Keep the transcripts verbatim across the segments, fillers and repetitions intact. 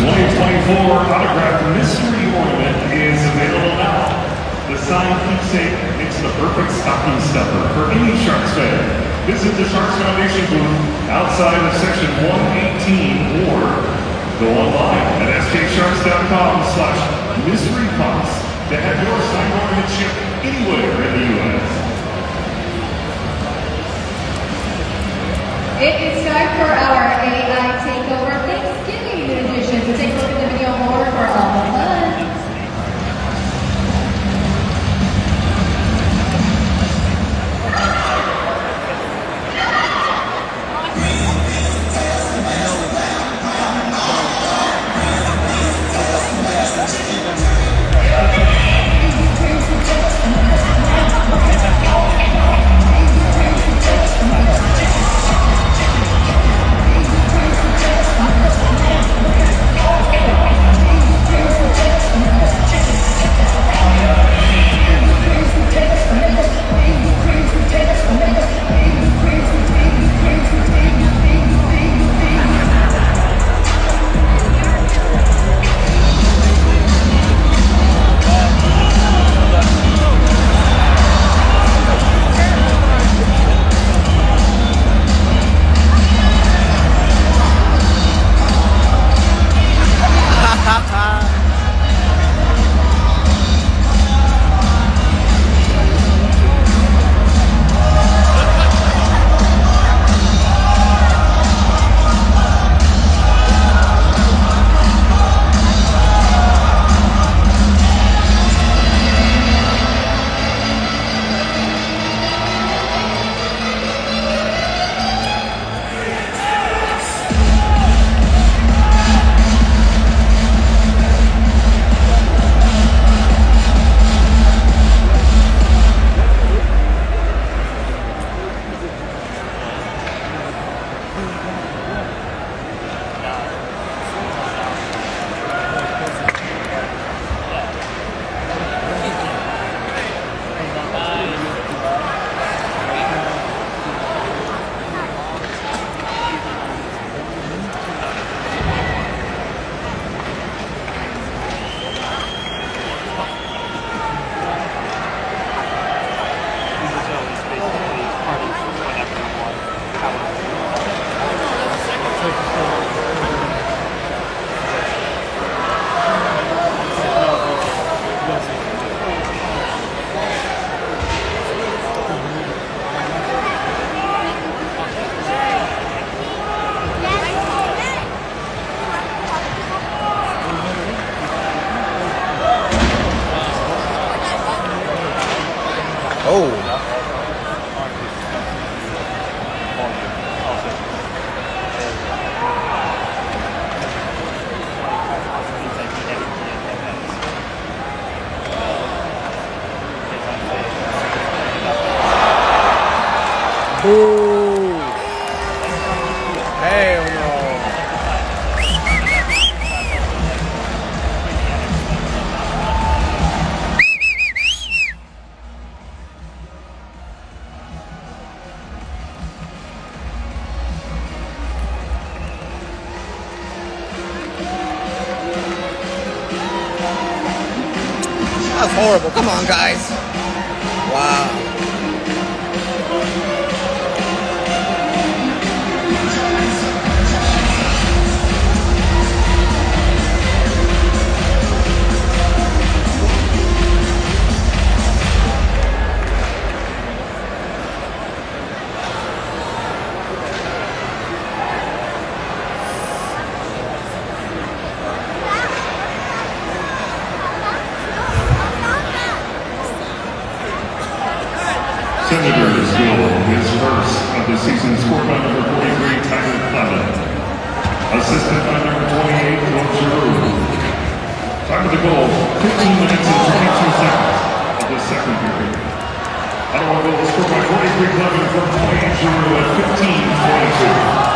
twenty twenty-four autographed mystery ornament is available now. The signed keepsake makes the perfect stocking stuffer for any Sharks fan. Visit the Sharks Foundation booth outside of section one eighteen or go online at s j sharks dot com slash mystery pots to have your signed ornament shipped anywhere in the U S It is time for our A I Takeover Thanksgiving edition. So take a look at the video more for all the fun. Ooh. Hell no. That's horrible. Come on, guys. Wow. Senators goal, his first of the season, scored by number forty-three, Tyler Clement. Assisted by number twenty-eight, Claude Giroux. Time of the goal, fifteen minutes and twenty-two seconds of the second period. Ottawa goal scored by forty-three, Clement from twenty-eight, Giroux at fifteen twenty-two.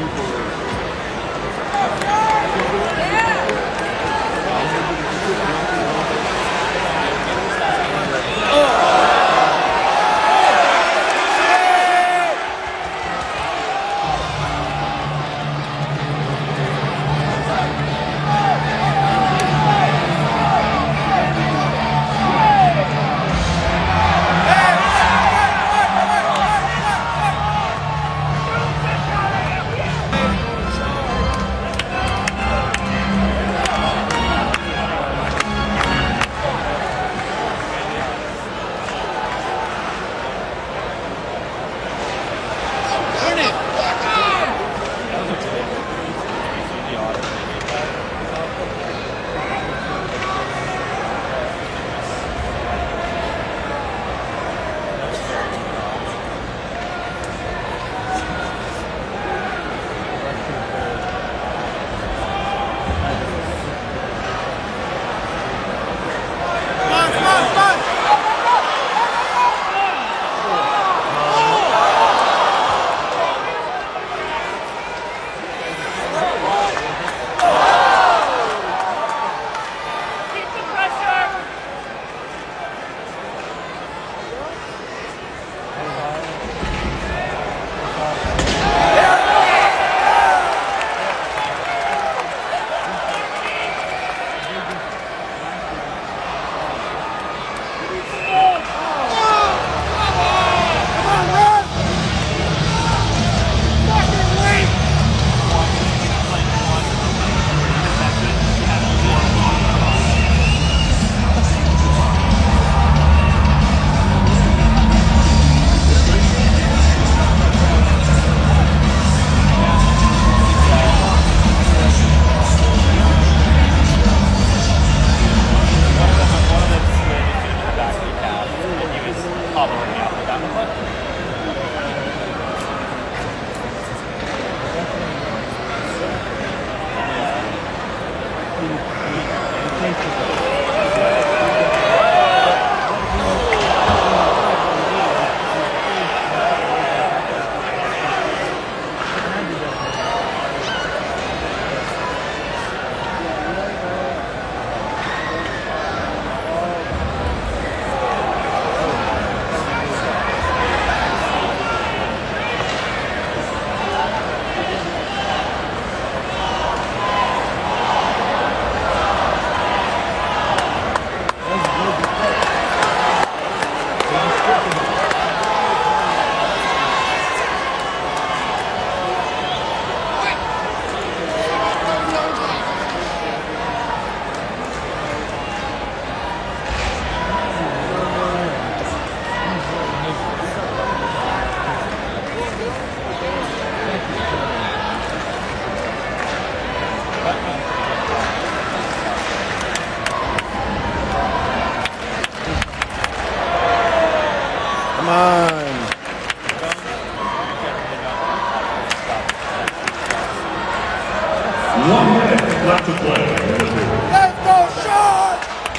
One minute left to play. Let's go, Sean!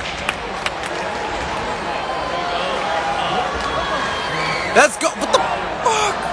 Let's go. What the fuck?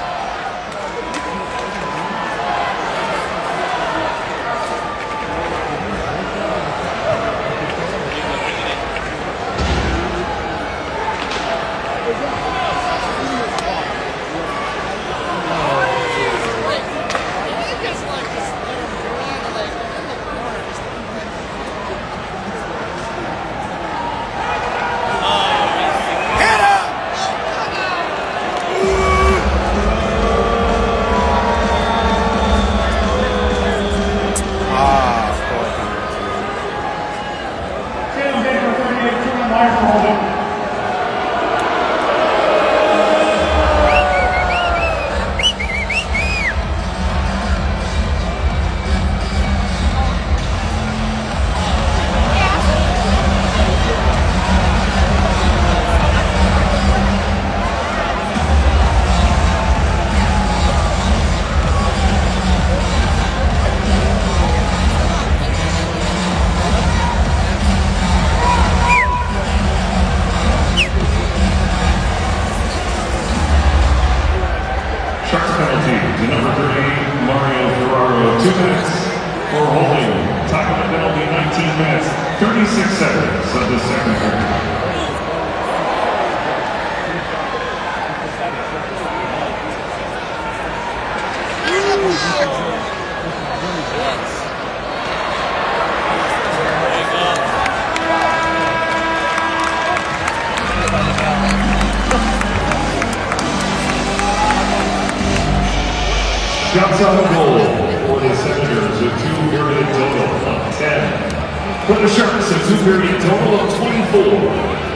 two minutes for holding. Time of the penalty, nineteen minutes, thirty-six seconds of the second period. Shots on goal for the Senators, a two-period total of ten. For the Sharks, a two-period total of twenty-four.